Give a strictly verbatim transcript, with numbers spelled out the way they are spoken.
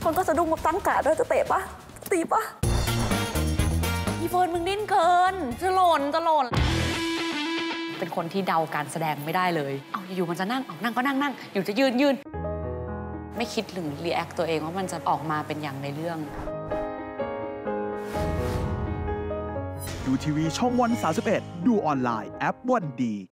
คนก็สะดุ้งมาตั้งกาดด้วยจะเตะปะตีปะอีเฟิร์นมึงดิ้นเกินจะหล่นจะหล่นเป็นคนที่เดาการแสดงไม่ได้เลยเอาอยู่มันจะนั่งเอานั่งก็นั่งนั่งอยู่จะยืนยืนไม่คิดถึงรีแอคตัวเองว่ามันจะออกมาเป็นอย่างในเรื่องดูทีวีช่องวันสามสิบเอ็ดดูออนไลน์แอปวันดี